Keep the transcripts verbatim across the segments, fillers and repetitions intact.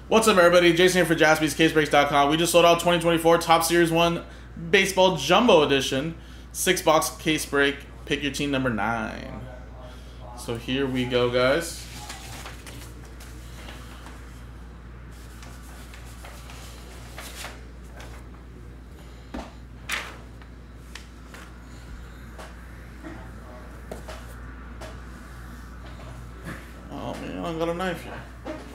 What's up, everybody? Jason here for Jaspys Case Breaks dot com. We just sold out twenty twenty-four Top Series one Baseball Jumbo Edition. Six box case break. Pick your team number nine. So here we go, guys. Oh man, I got a knife here.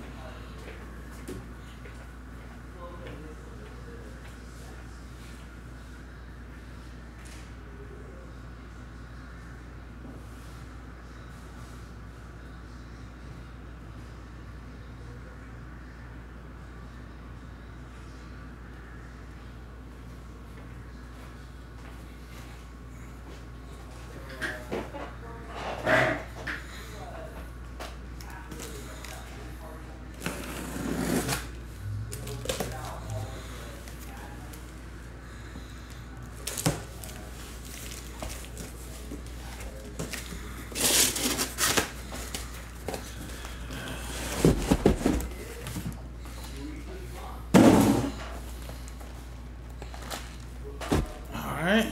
All right.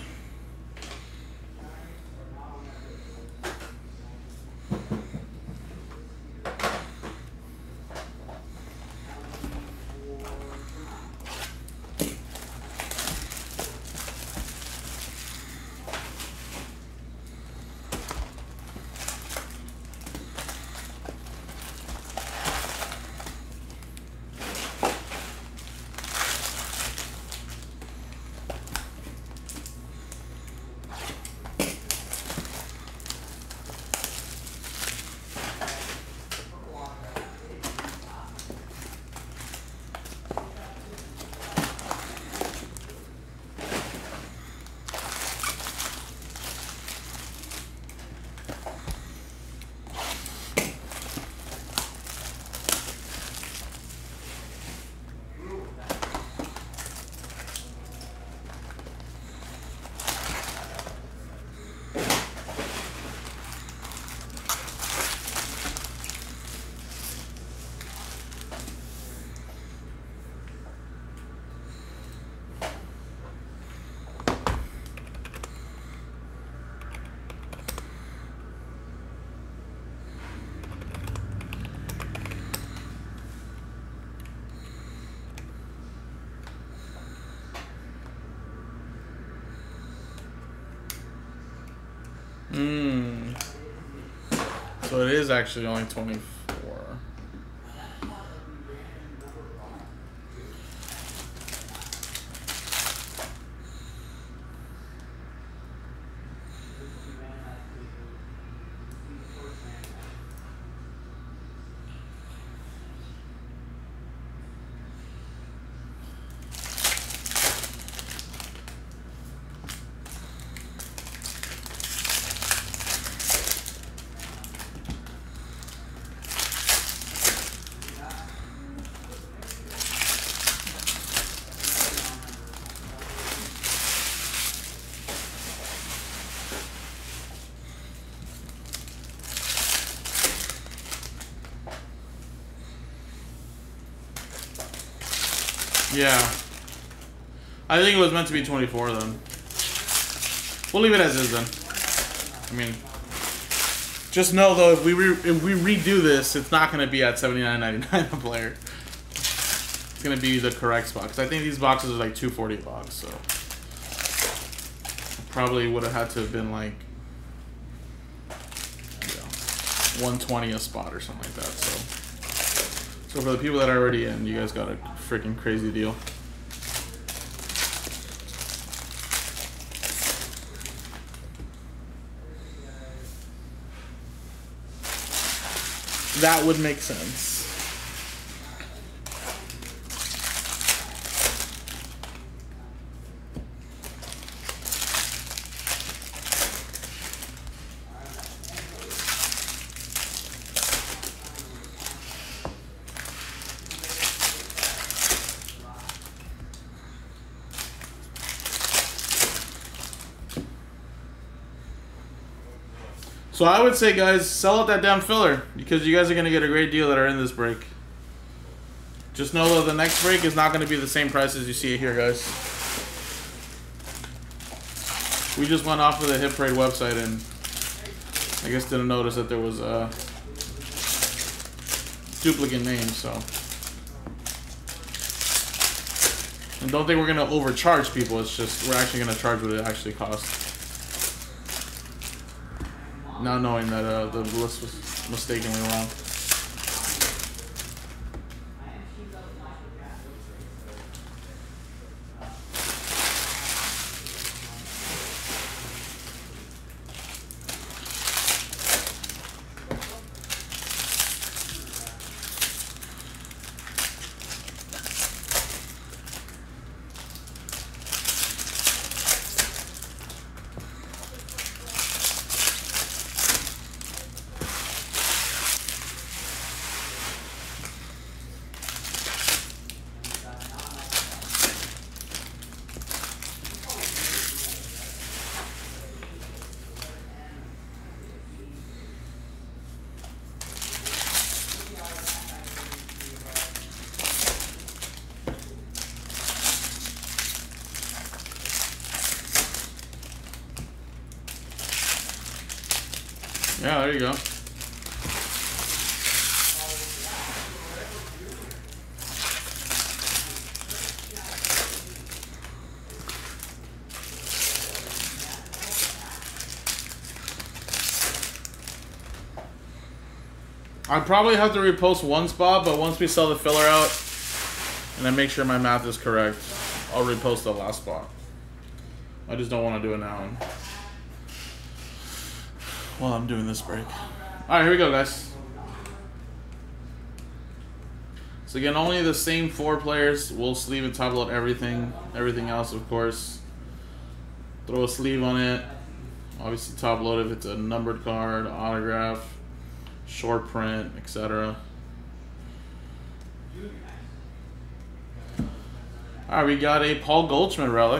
Hmm. So it is actually only twenty-four. Yeah. I think it was meant to be twenty-four then. We'll leave it as is then. I mean, just know though, if we re if we redo this, it's not going to be at seventy-nine ninety-nine a player. It's going to be the correct spot, because I think these boxes are like two forty a box, so probably would have had to have been like, you know, one twenty a spot or something like that. So, so for the people that are already in, you guys got a freaking crazy deal. That would make sense. So I would say, guys, sell out that damn filler, because you guys are going to get a great deal that are in this break. Just know that the next break is not going to be the same price as you see it here, guys. We just went off of the Hit Parade website and I guess didn't notice that there was a duplicate name, so. And don't think we're going to overcharge people. It's just we're actually going to charge what it actually costs. Not knowing that uh, the list was mistakenly wrong. Yeah, there you go. I'd probably have to repost one spot, but once we sell the filler out and I make sure my math is correct, I'll repost the last spot. I just don't want to do it now while I'm doing this break. Alright, here we go, guys. So again, only the same four players will sleeve and top load everything. Everything else, of course, throw a sleeve on it. Obviously top load if it's a numbered card, autograph, short print, et cetera. Alright, we got a Paul Goldschmidt relic.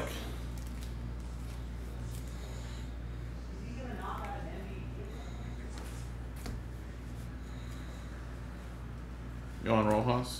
Going Rojas.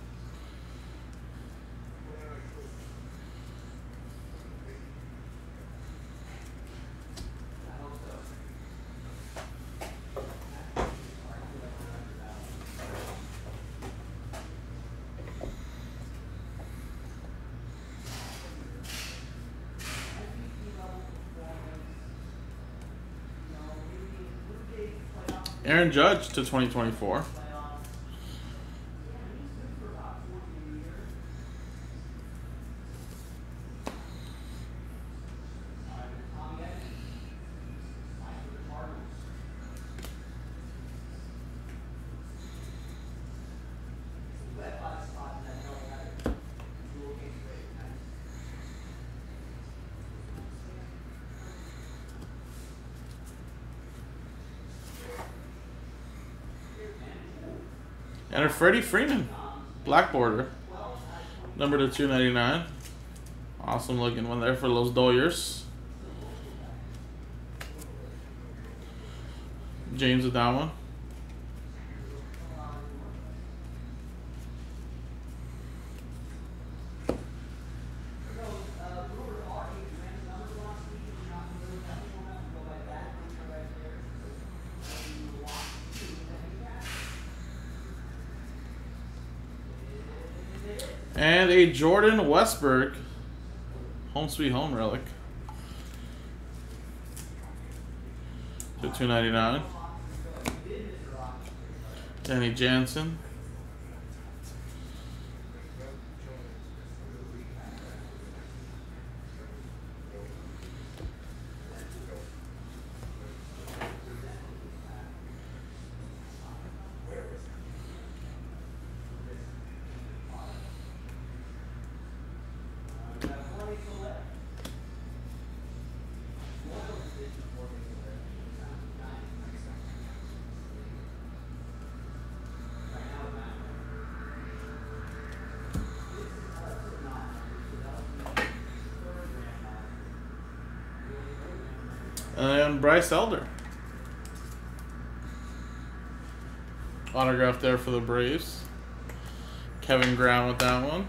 Aaron Judge to twenty twenty-four. And a Freddie Freeman, black border, number to two ninety-nine. Awesome looking one there for Los Doyers. James with that one. And a Jordan Westberg Home Sweet Home relic to two ninety-nine. Danny Jansen. And Bryce Elder. Autograph there for the Braves. Kevin Graham with that one.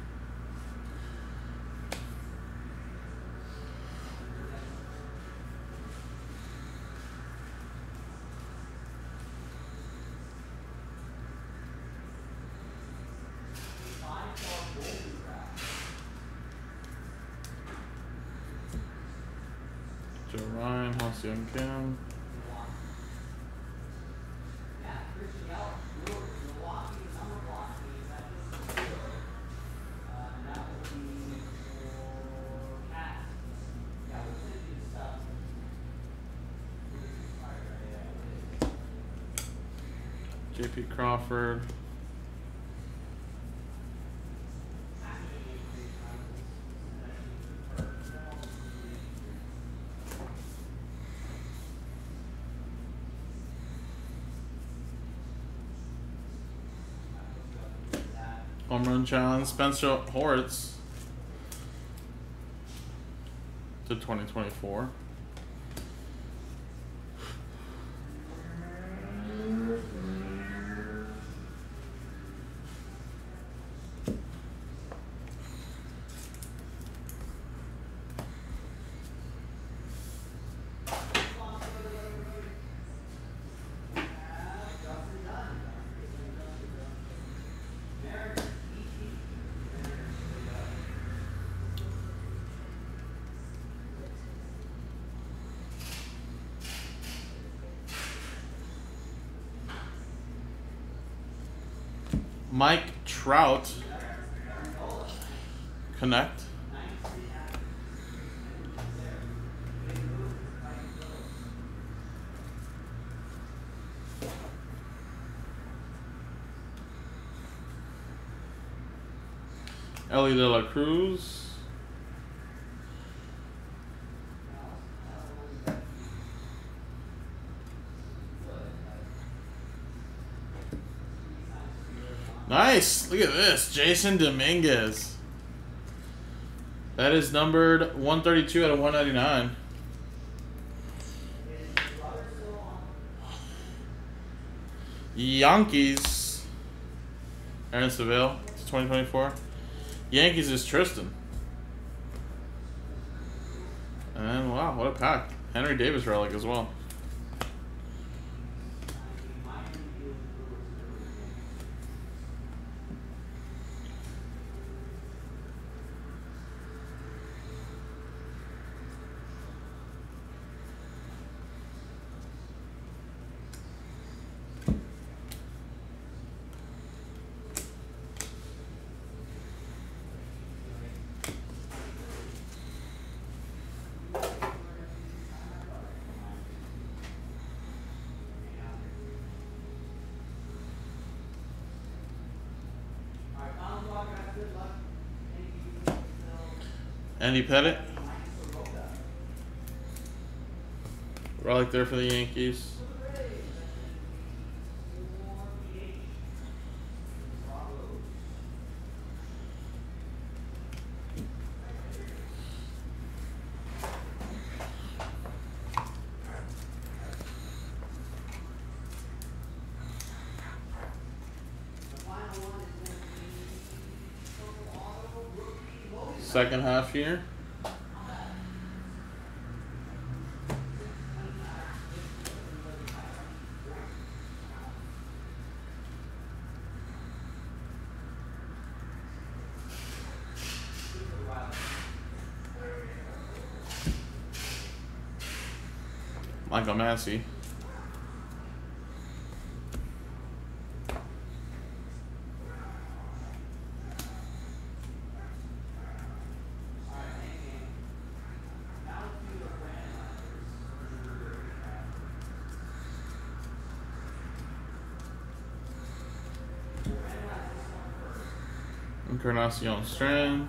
Joe Ryan, Hossein Kim. J P Crawford. Home run challenge, Spencer Horwitz to twenty twenty-four. Mike Trout, Connect. Ellie De La Cruz. Nice. Look at this. Jason Dominguez. That is numbered one thirty-two out of one ninety-nine. Yankees. Aaron Seville. It's twenty twenty-four. Yankees is Tristan. And wow, what a pack. Henry Davis relic as well. Andy Pettit. Relic there for the Yankees. Second half here. Michael Massey. Encarnacion Strand.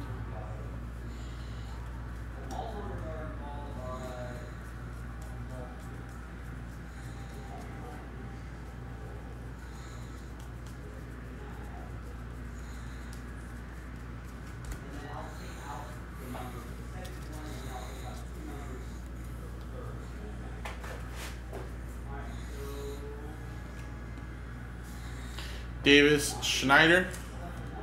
Davis Schneider.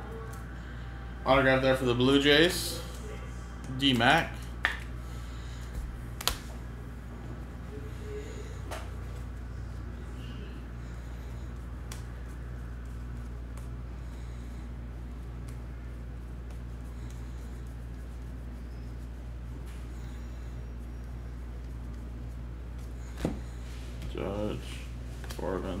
Autograph there for the Blue Jays. D-Mac. Judge. Corbin.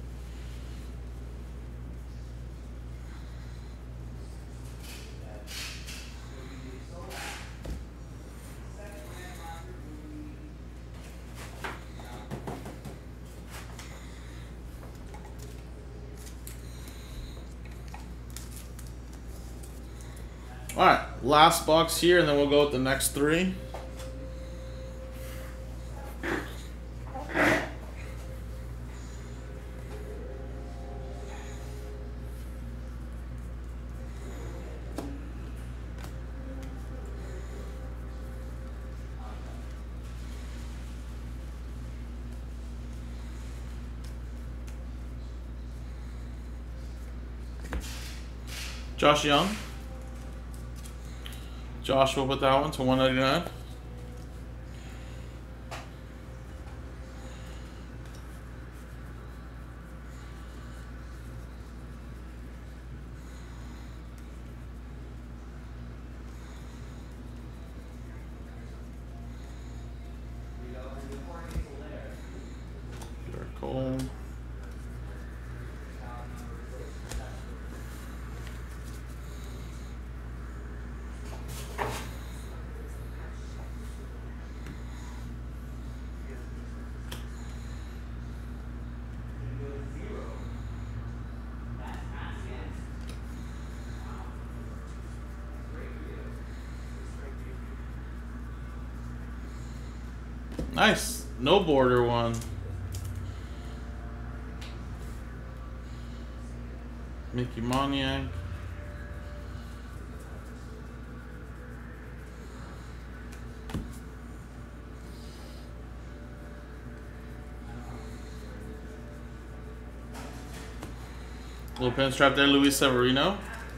All right, last box here, and then we'll go with the next three. Josh Young. Josh will put that one to one ninety-nine. Cole. Nice. No border one. Mickey Moniak. Little pinstripe there, Luis Severino.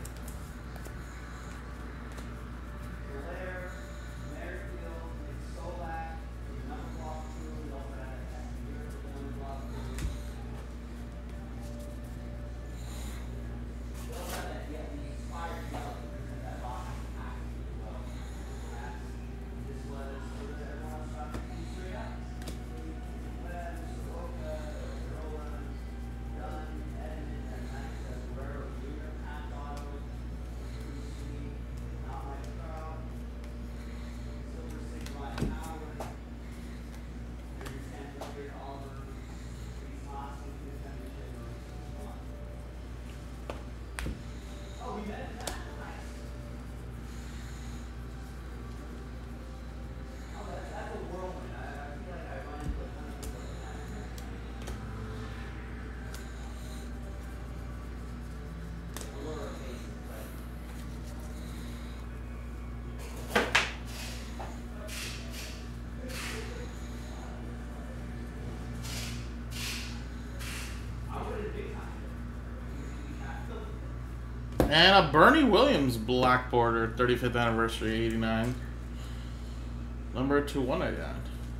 And a Bernie Williams black border, thirty-fifth anniversary, eighty-nine. Number two one ninety-nine.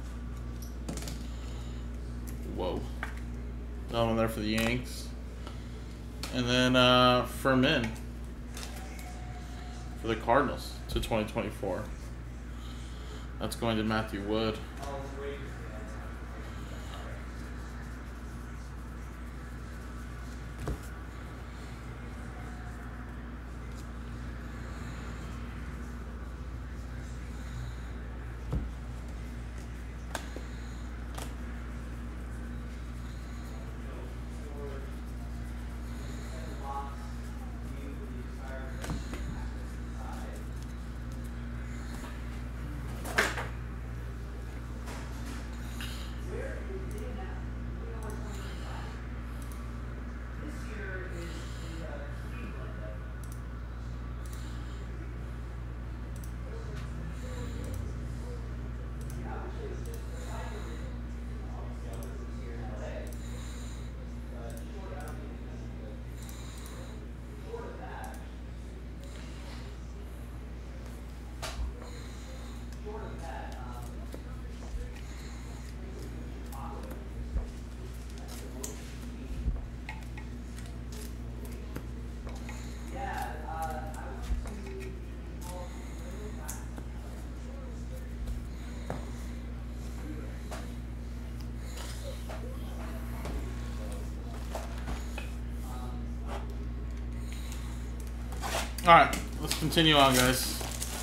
Whoa. That one there for the Yanks. And then uh, Furman for the Cardinals to twenty twenty-four. That's going to Matthew Wood. Alright, let's continue on, guys.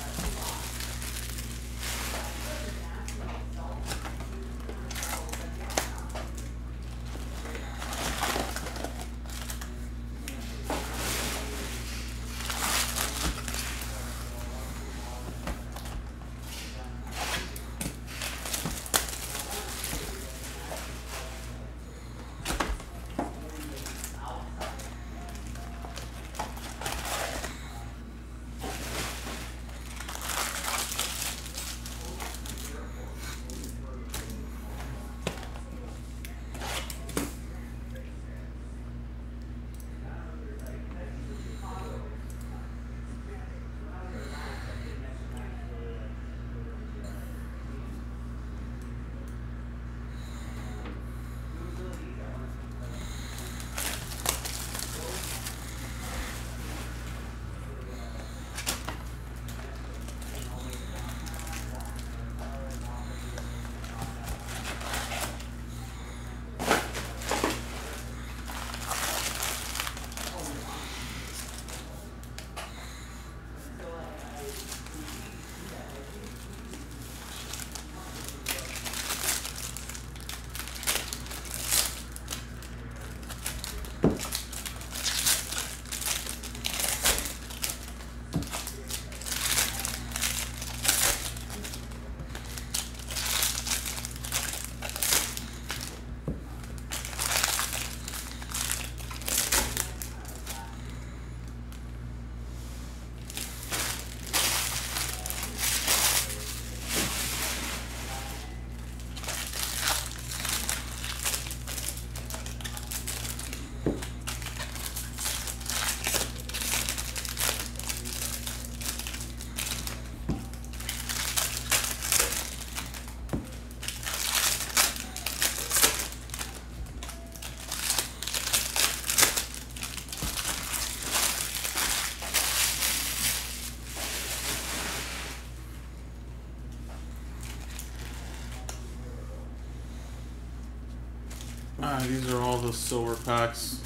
Ah, these are all the silver packs.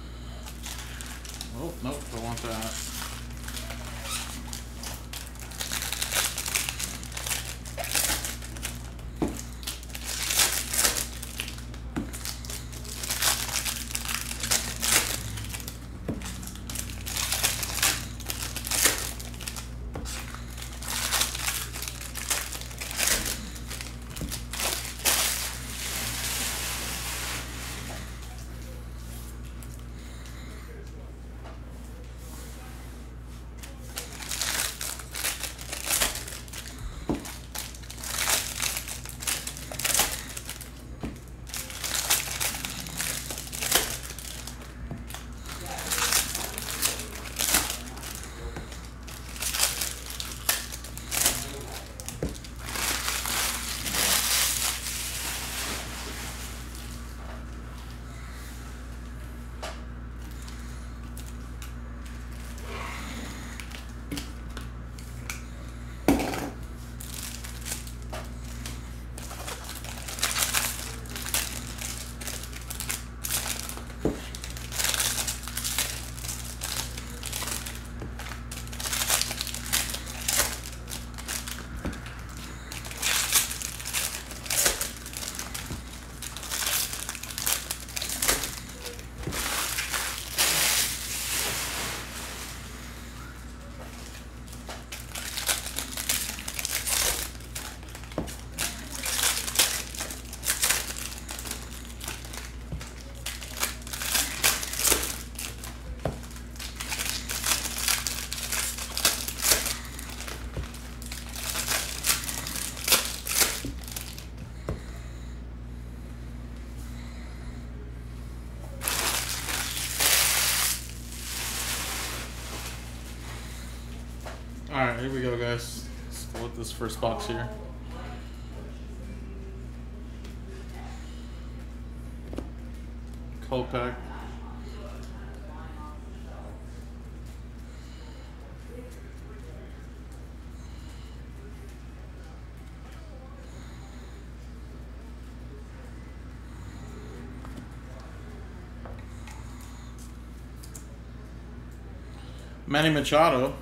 Oh, nope, don't want that. Alright, here we go, guys. Let's go with this first box here. Cold pack. Manny Machado.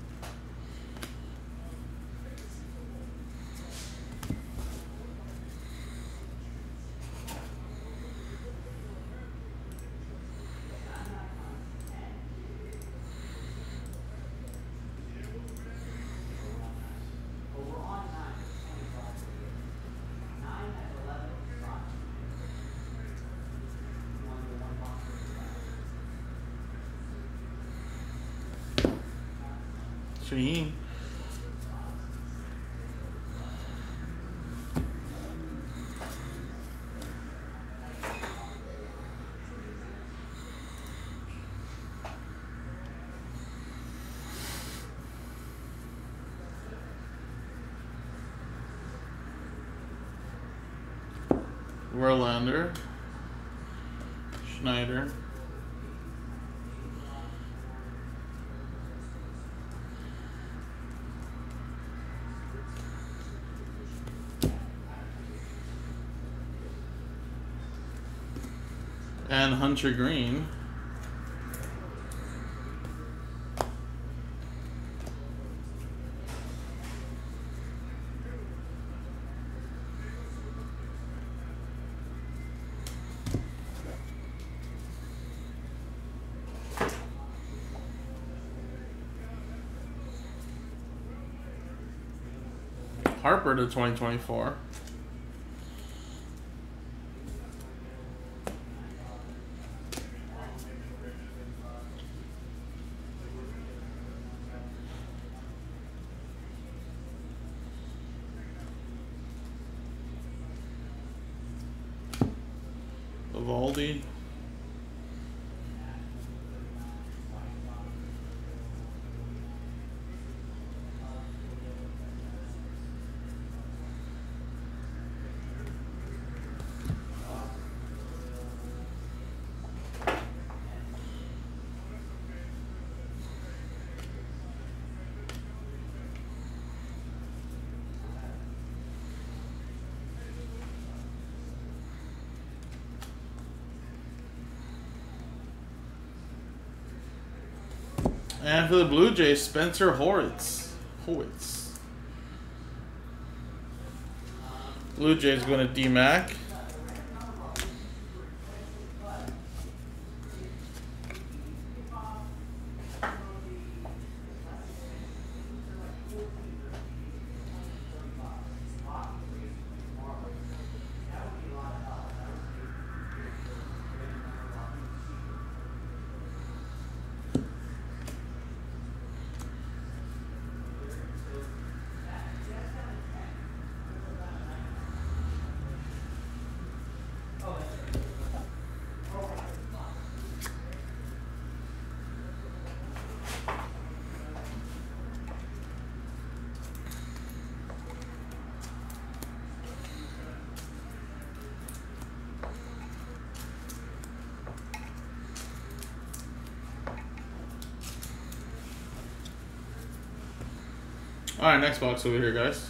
Shaheen. Verlander. Schneider. And Hunter Green. Harper to twenty twenty-four. Evaldi. And for the Blue Jays, Spencer Horwitz. Horwitz. Blue Jays going to D-Mac. Alright, next box over here, guys.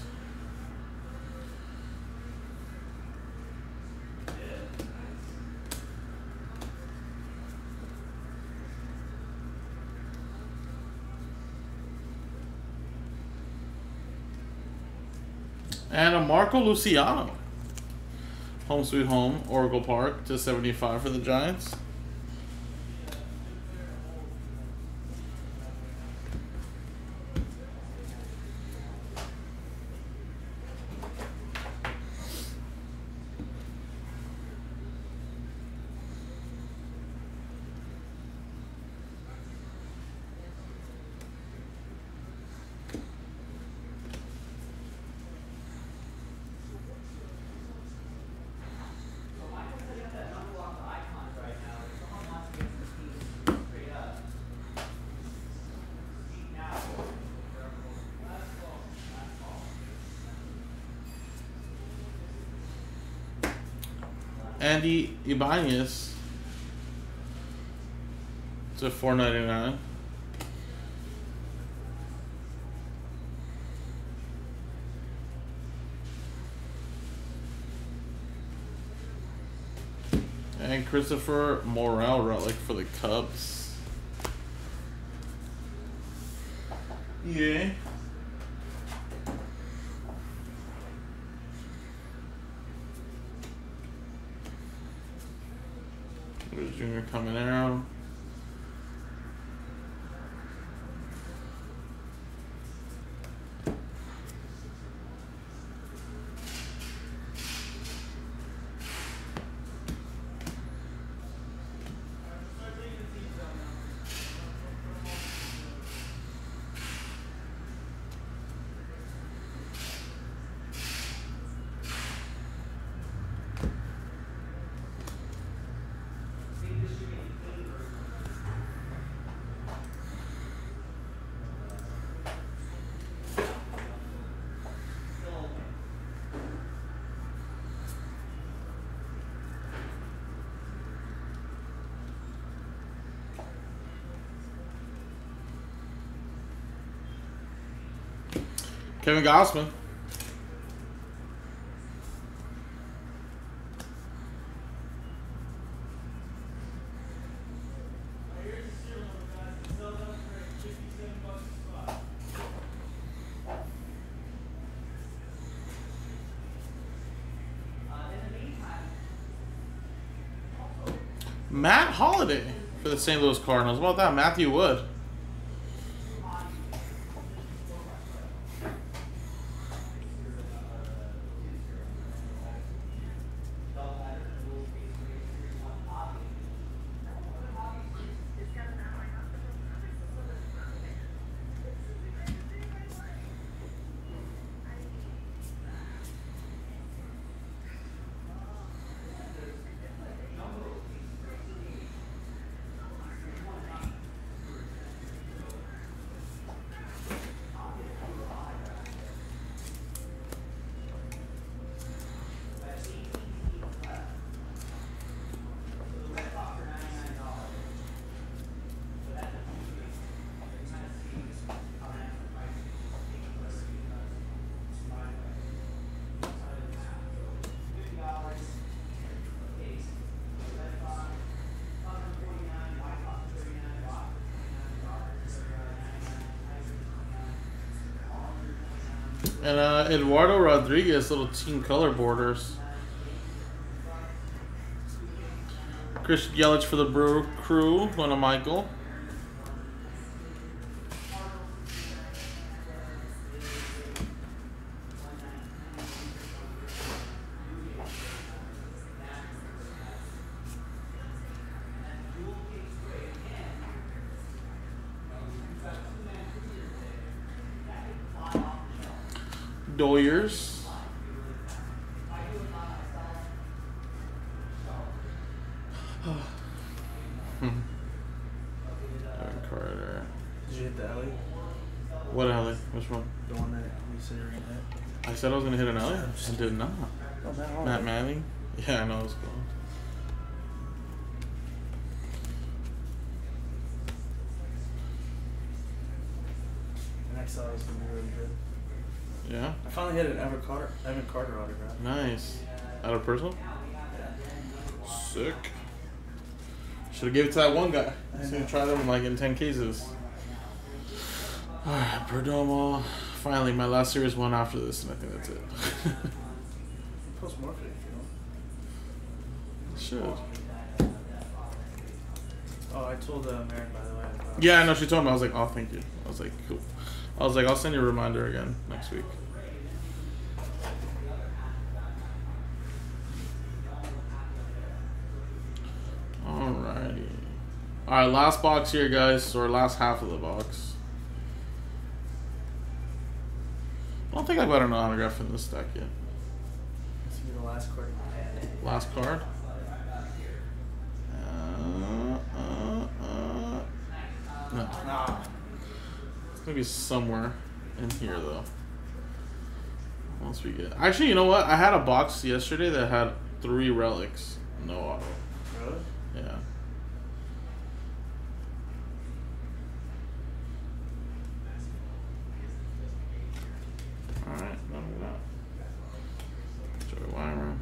And a Marco Luciano. Home Sweet Home, Oracle Park to seventy-five for the Giants. Andy Ibanez to four ninety-nine. And Christopher Morel relic for the Cubs. Yeah. There's Junior coming out. Kevin Gossman. Matt Holliday for the Saint Louis Cardinals. How about that? Matthew Wood. And uh, Eduardo Rodriguez, little team color borders. Christian Yelich for the Brew Crew, one of Michael. Doyers. Evan Carter. Did you hit the alley? What alley? Which one? The one that we said you were gonna hit. I said I was gonna hit an alley. I did not. Oh, Matt, Matt Manning. Yeah, I know it's cool. The next alley is gonna be really good. Yeah. I finally hit an Evan Carter, Evan Carter autograph. Nice. Out of personal? Yeah. Sick. Should have gave it to that one guy. I was gonna try them like in ten cases. Alright, Perdomo. Finally, my last series one after this, and I think that's it. Post more for it if you want. Should. Oh, I told uh, Maren, by the way. About Yeah, I know. She told me. I was like, oh, thank you. I was like, cool. I was like, I'll send you a reminder again next week. Alrighty. Alright, last box here, guys, or last half of the box. I don't think I've got an autograph in this deck yet. This will be the last card. Last card. Uh, uh, uh. No. Nah. It's gonna be somewhere in here, though. Once we get. Actually, you know what? I had a box yesterday that had three relics. No auto. Really? Yeah. Alright, none of that. Joey Weimer.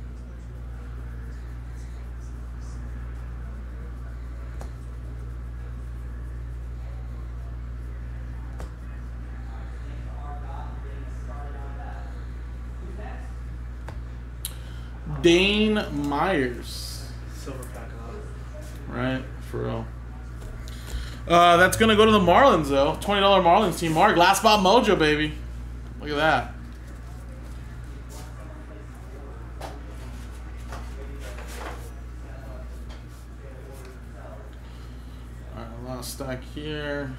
Dane Myers. Silver pack on. Right, for real. Uh, that's going to go to the Marlins, though. twenty dollar Marlins team. Mark, last spot mojo, baby. Look at that. All right, last stack here.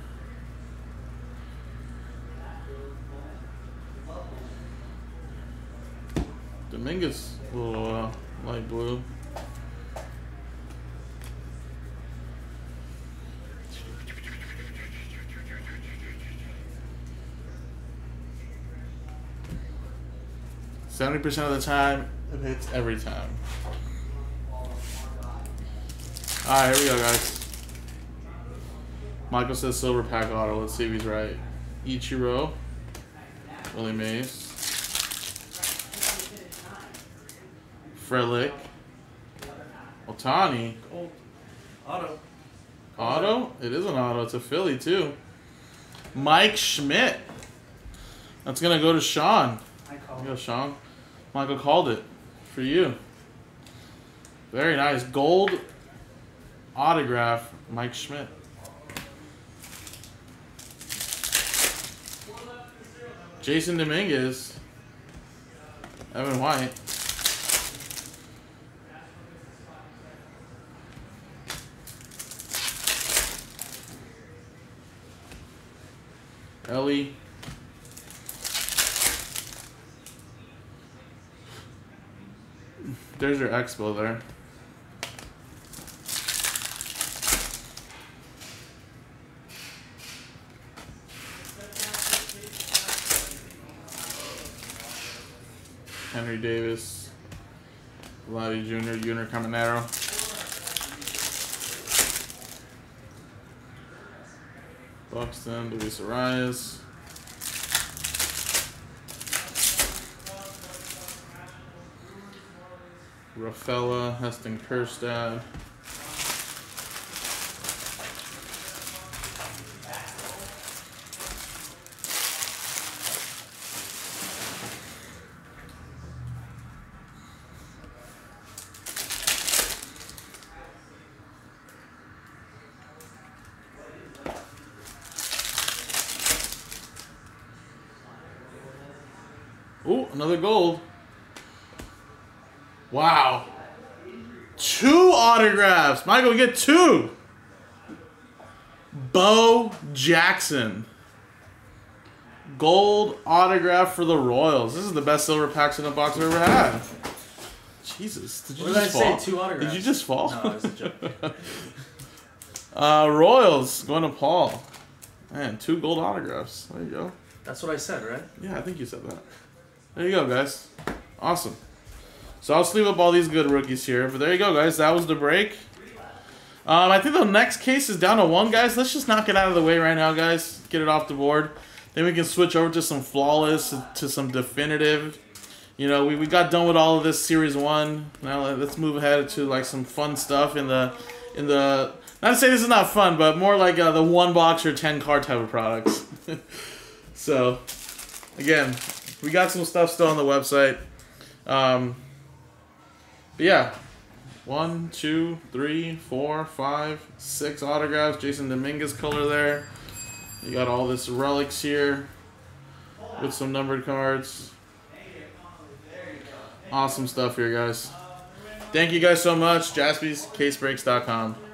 Dominguez, a little uh, light blue. seventy percent of the time, it hits every time. Alright, here we go, guys. Michael says silver pack auto. Let's see if he's right. Ichiro. Willie Mays. Frelick. Otani. Gold. Auto. Auto? It is an auto. It's a Philly, too. Mike Schmidt. That's going to go to Sean. I call There you go, Sean. Michael called it for you. Very nice. Gold autograph, Mike Schmidt. Jason Dominguez. Evan White. Ellie. There's your Expo there. Henry Davis, Vladdy Junior, Junior Caminero. Buxton, Luis Arias. Rafaela, Heston Kjerstad. Ooh, another gold. Wow. Two autographs. Michael, we get two. Bo Jackson. Gold autograph for the Royals. This is the best silver packs in a box I've ever had. Jesus. Did you What just did I fall? say? Two autographs. Did you just fall? No, it was a joke. uh, Royals going to Paul. Man, two gold autographs. There you go. That's what I said, right? Yeah, I think you said that. There you go, guys. Awesome. So I'll sleeve up all these good rookies here. But there you go, guys. That was the break. Um, I think the next case is down to one, guys. Let's just knock it out of the way right now, guys. Get it off the board. Then we can switch over to some flawless, to some definitive. You know, we, we got done with all of this series one. Now let's move ahead to like some fun stuff in the in the. Not to say this is not fun, but more like uh, the one box or ten card type of products. So, again, we got some stuff still on the website. Um, but yeah, one, two, three, four, five, six autographs. Jason Dominguez color there. You got all this relics here with some numbered cards. Awesome stuff here, guys. Thank you guys so much. Jaspys Case Breaks dot com.